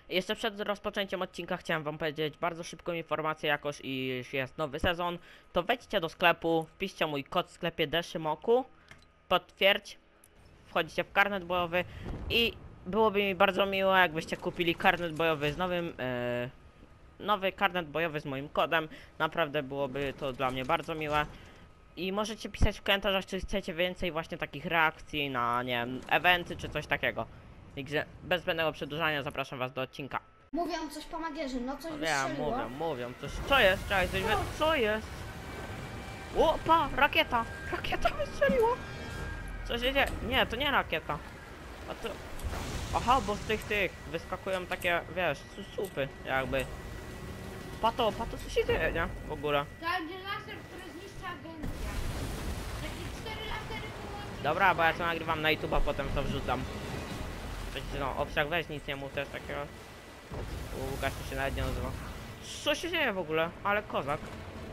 Jeszcze przed rozpoczęciem odcinka chciałem wam powiedzieć bardzo szybką informację, jakoś iż jest nowy sezon. To wejdźcie do sklepu, wpiszcie mój kod w sklepie Deszymoku, potwierdź, wchodzicie w karnet bojowy i byłoby mi bardzo miło, jakbyście kupili karnet bojowy z nowy karnet bojowy z moim kodem. Naprawdę byłoby to dla mnie bardzo miłe. I możecie pisać w komentarzach, czy chcecie więcej właśnie takich reakcji na, nie wiem, eventy czy coś takiego. Także bez zbędnego przedłużania zapraszam was do odcinka. Mówią coś po magierze, no coś Wiem, wystrzeliło. mówią coś. Co jest? Czekaj, coś co jest? O, pa, rakieta! Rakieta wystrzeliła! Co się dzieje? Nie, to nie rakieta. A to... Aha, bo z tych wyskakują takie, wiesz, słupy, jakby. Pato, co się dzieje, nie? W ogóle. To będzie laser, który zniszczy agencję. Takie 4 lasery połączyć. Dobra, bo ja to nagrywam na YouTube, a potem to wrzucam. Przecież no, obszak weź, nic nie mów też takiego. Łukasz to się nawet nie nazywa. Co się dzieje w ogóle? Ale kozak.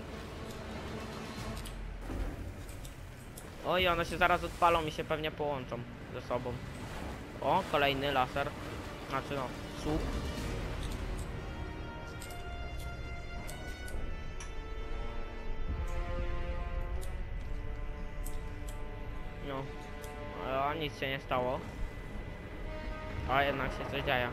Oj, one się zaraz odpalą i się pewnie połączą ze sobą. O, kolejny laser. Znaczy no, słup. No. O, nic się nie stało. A jednak się coś dzieje.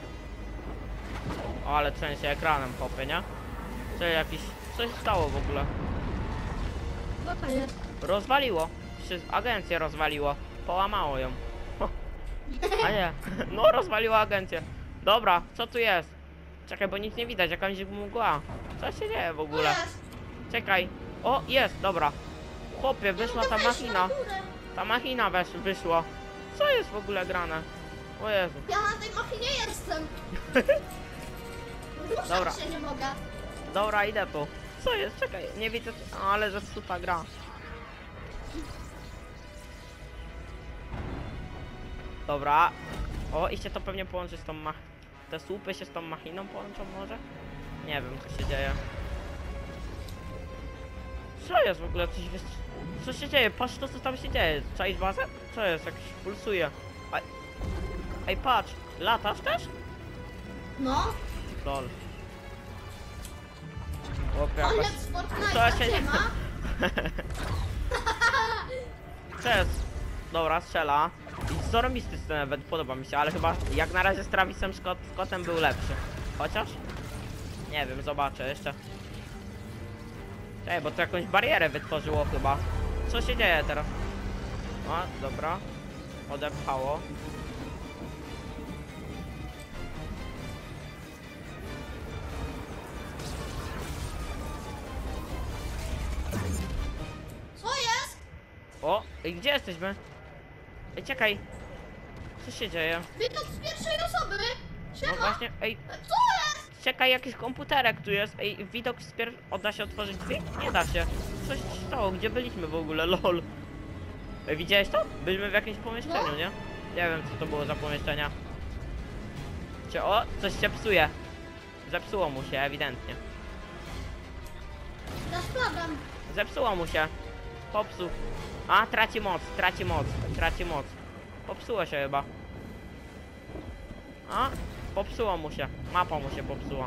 O, ale trzęsie ekranem, popy, nie? Coś stało w ogóle. Co to jest? Rozwaliło. Agencję rozwaliło. Połamało ją. A nie. No, rozwaliło agencję. Dobra, co tu jest? Czekaj, bo nic nie widać, jakaś mgła. Co się dzieje w ogóle? Jest. Czekaj. O, jest, dobra. Chłopie, wyszła ta machina. Ta machina wyszła. Co jest w ogóle grane? O Jezu. Ja na tej machinie jestem. Ruszać Dobra. się nie mogę. Dobra, idę tu. Co jest? Czekaj, nie widzę. Ale zepsuta gra. Dobra. O, i się to pewnie połączy z tą Te słupy się z tą machiną połączą może? Nie wiem, co się dzieje. Co jest w ogóle? Co się dzieje? Patrz to, co tam się dzieje. Czaisz bazę? Co jest? Jakiś pulsuje. Ej, patrz. Latasz też? No, Lol. Chłopie, jakaś... koniec Co Fortnite'a się się dzieje? ma. Cześć. Dobra, strzela. I zarobisty ten event, podoba mi się, ale chyba jak na razie z Travisem Scottem był lepszy. Chociaż? Nie wiem, zobaczę jeszcze. Ej, bo to jakąś barierę wytworzyło chyba. Co się dzieje teraz? O, dobra. Odepchało. Co jest? O, i gdzie jesteśmy? Ej, czekaj. Co się dzieje? Widok z pierwszej osoby. No Siema. właśnie, ej, Co jest? czekaj, jakiś komputerek tu jest. Ej, widok da się otworzyć drzwi? Nie da się. Coś się stało, gdzie byliśmy w ogóle, lol. Ej, widziałeś to? Byliśmy w jakimś pomieszczeniu, No. nie? Nie wiem, co to było za pomieszczenia. O, coś się psuje. Zepsuło mu się, ewidentnie. Ja spadam. Zepsuło mu się. Popsuł. A, traci moc, traci moc, traci moc. Popsuło się chyba. A, popsuło mu się. Mapa mu się popsuła.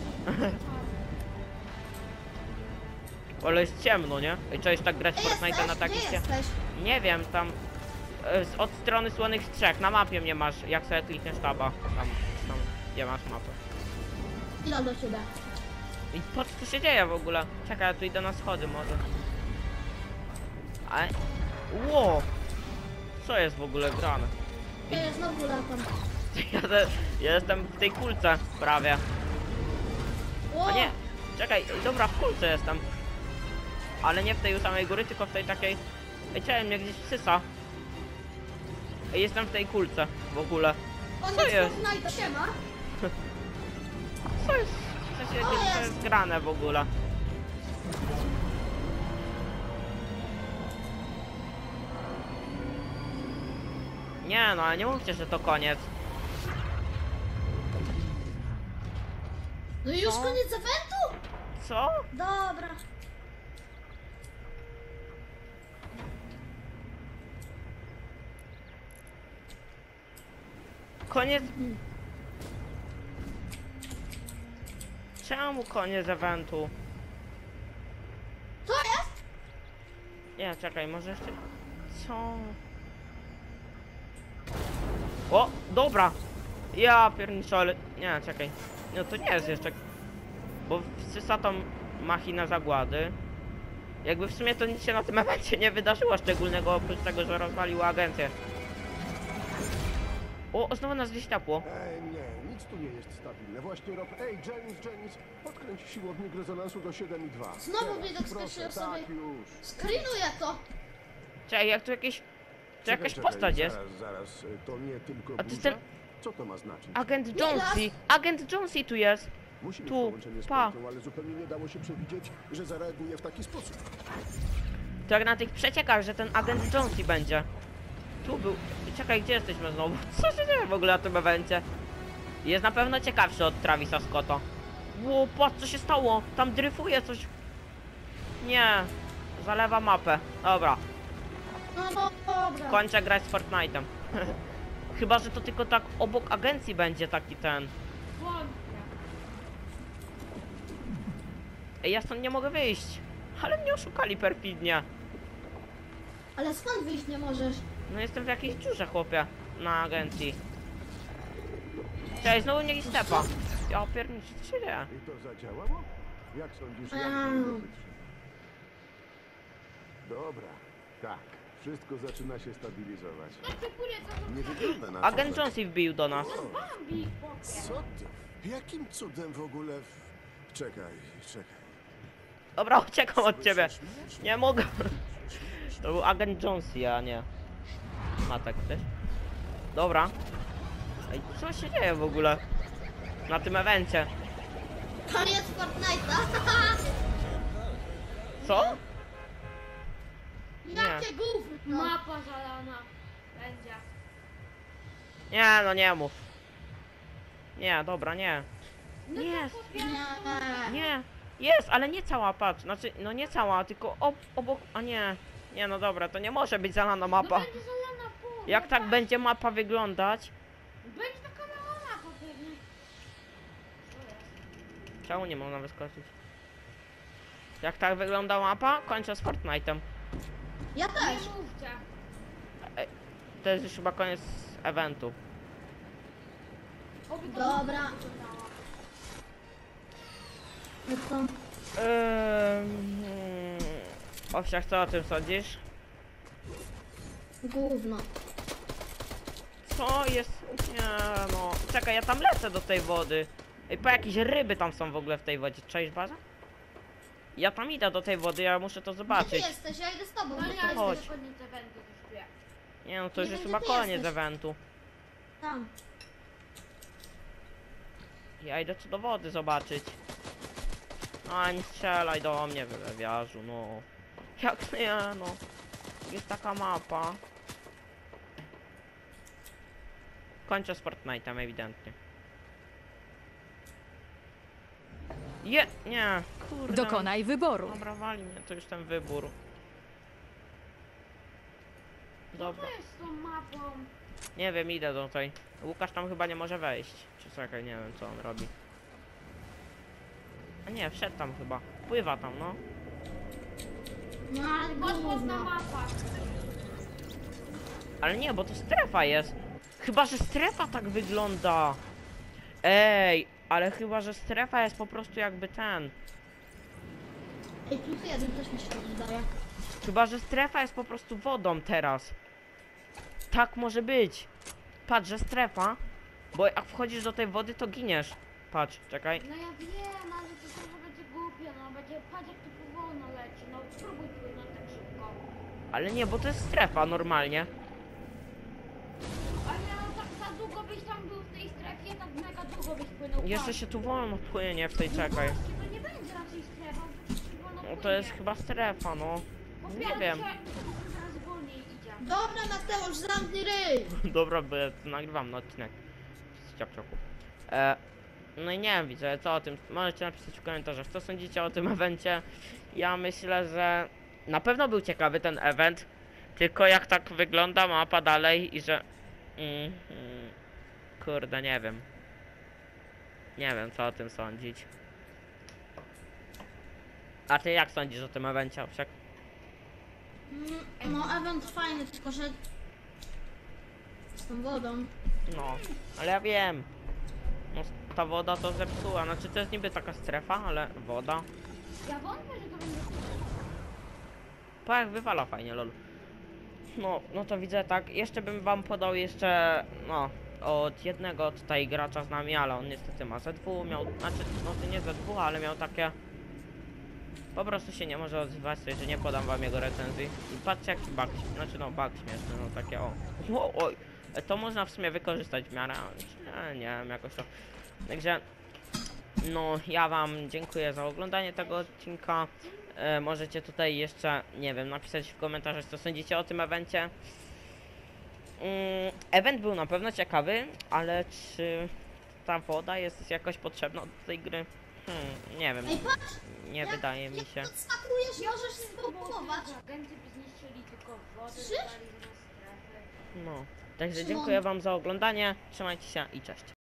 Ale jest ciemno, nie? I trzeba tak grać w Ej, Fortnite'a jesteś? na Gdzie takich jesteś? Nie wiem, tam od strony Słonych Strzech na mapie mnie masz, jak sobie klikniesz taba. Tam gdzie masz mapę. Idę do ciebie. I po co się dzieje w ogóle? Czekaj, ja tu idę na schody może. Ale... Ło! Co jest w ogóle grane? Ja znowu latam. Ja jestem w tej kulce prawie. O, A nie! Czekaj, dobra, w kulce jestem. Ale nie w tej samej góry, tylko w tej takiej... Ej, czekaj, mnie gdzieś wsysa. Ej, jestem w tej kulce w ogóle. koniec co jest? Fortnite'a się ma. Co jest? Co jest grane w ogóle? Nie no, ale nie mówcie, że to koniec. No i już Co? koniec eventu? Co? Dobra. Koniec? Czemu koniec eventu? Co jest? Nie, czekaj, może jeszcze... Co? O, dobra! Ja pierniczę, ale... Nie, czekaj. No to nie jest jeszcze... Bo wsysa tą machinę zagłady. Jakby w sumie to nic się na tym evencie nie wydarzyło szczególnego, oprócz tego, że rozwaliła agencję. O, znowu nas gdzieś tapło. Nie, nic tu nie jest stabilne. Właśnie rob... Ej, Janice, podkręć siłownik rezonansu do 7,2. Znowu Teraz, widok proszę, skoczył sobie. tak, już. Screenuję to. Czekaj, jak tu jakieś... To Czekaj, jakaś czekaj, postać jest. Zaraz, to nie tylko A to jest burza? ten- Co to ma znaczyć? Agent Jonesy! Agent Jonesy tu jest! Musi mieć tu, połączenie z pa. Polską, ale zupełnie nie dało się przewidzieć, że zareaguje w taki sposób. To jak na tych przeciekach, że ten agent Jonesy będzie. Tu był... Czekaj, gdzie jesteśmy znowu? Co się dzieje w ogóle na tym evencie? Jest na pewno ciekawszy od Travisa Scotta. Ło, patrz co się stało! Tam dryfuje coś. Nie. Zalewa mapę. Dobra. No dobra. Kończę grać z Fortnite'em. Chyba, że to tylko tak obok agencji będzie taki ten. Wątpię. Ej, ja stąd nie mogę wyjść. Ale mnie oszukali perfidnie. Ale skąd wyjść nie możesz? No jestem w jakiejś dziurze, chłopie. Na agencji. Cześć, znowu nie stepa. Ja pierniczę, co się dzieje? I to zadziałało? Jak sądzisz, jak Eee. długo wytrzyma? Dobra, tak. Wszystko zaczyna się stabilizować. No ty kurde, co to Nie wygląda na to, Agent że- Jonesy wbił do nas. Bambi, chłopie. Co ty? Jakim cudem w ogóle... Czekaj. Dobra, uciekam od ciebie. Słyszysz mnie? Nie mogę. To był agent Jonesy, a nie. Ma tak też. Dobra. Ej, co się dzieje w ogóle? Na tym evencie. Koniec Fortnite'a. Co? Jakie gówno. Mapa zalana. Będzie. Nie, no nie mów. Nie, dobra, nie. No Nie. to chłopie, Nie. Nie. Jest, ale nie cała, patrz. Znaczy, no nie cała, tylko obok... A nie. Nie, no dobra, to nie może być zalana no mapa. będzie zalana pół. Jak tak będzie mapa wyglądać? Będzie taka mała mapa pewnie. Czemu nie można wyskoczyć? Jak tak wygląda mapa, kończę z Fortnite'em. Ja Nie też. mówcie. To jest już chyba koniec eventu. Oby to Dobra. mapa wyglądała. No to... Owsiak, co o tym sądzisz? Gówno. Co jest? Nie no. Czekaj, ja tam lecę do tej wody. Ej, po jakieś ryby tam są w ogóle w tej wodzie. Czaisz bazę? Ja tam idę do tej wody, ja muszę to Gdzie ty zobaczyć. jesteś? Ja idę z tobą. No Gdzie ja ty jestem chodź. na koniec eventu, już wiem. Nie no, to już Nie jest wiem, chyba gdzie ty koniec jesteś. eventu. Tam. Ja idę co do wody zobaczyć. A nie strzelaj do mnie, wylewiarzu, no. Jak nie no. Jest taka mapa. Kończę z Fortnite'em ewidentnie. Nie, kurde. Dokonaj wyboru. Dobra, wali mnie, to już ten wybór. Dobra, Co jest z tą mapą? nie wiem, idę do tej. Łukasz tam chyba nie może wejść. Czy czekaj, nie wiem co on robi. A nie, wszedł tam chyba. Pływa tam, no. No ale Kosmos na gówno. mapach. Ale nie, bo to strefa jest. Chyba, że strefa tak wygląda. Ej, ale chyba, że strefa jest po prostu jakby ten. Ej, plus jeden też mi się to wydaje. Chyba, że strefa jest po prostu wodą teraz. Tak może być. Patrz, że strefa. Bo jak wchodzisz do tej wody, to giniesz. Patrz, czekaj. No ja wiem, ale to trochę będzie głupio, no będzie, patrz jak to powolno leci, no spróbuj płynąć tak szybko. Ale nie, bo to jest strefa normalnie. Ale no tak za długo byś tam był w tej strefie, tak mega długo byś płynął. Jeszcze patrz. się tu wolno płynie w tej, No czekaj. właśnie, to nie będzie raczej strefa, bo się wolno No to jest chyba strefa, no. Nie wiem. Zaraz wolniej idzie. Dobra, Mateusz, zamknij ryj. Dobra, bo ja nagrywam na odcinek z ciapcioku. No i nie wiem, widzę, co o tym. Możecie napisać w komentarzach, co sądzicie o tym evencie. Ja myślę, że na pewno był ciekawy ten event. Tylko jak tak wygląda mapa dalej i że... kurde, nie wiem. Nie wiem, co o tym sądzić. A ty jak sądzisz o tym evencie, Owsiak? No, event fajny, tylko że... Z tą wodą. No, ale ja wiem. No, ta woda to zepsuła, znaczy to jest niby taka strefa, ale woda. Ja wątpię, że to będzie... Pa jak wywala fajnie, lol. No to widzę tak, jeszcze bym wam podał jeszcze, no, od jednego tutaj gracza z nami, ale on niestety ma ZW, miał, znaczy, no to nie ZW, ale miał takie... Po prostu się nie może odzywać, że nie podam wam jego recenzji. I patrzcie jaki bug, znaczy no bug śmieszny, no takie o. Oj, to można w sumie wykorzystać w miarę, nie wiem, jakoś to. Także, no ja wam dziękuję za oglądanie tego odcinka. Możecie tutaj jeszcze, nie wiem, napisać w komentarzach, co sądzicie o tym evencie. Event był na pewno ciekawy, ale czy ta woda jest jakoś potrzebna do tej gry? Nie wiem, Ej, patrz! nie wydaje mi się. Podskakujesz, możesz To było spróbować. że agenci by zniszczyli tylko wodę, Trzy? dodali do nas strefy. No, także Szymon. dziękuję wam za oglądanie, trzymajcie się i cześć.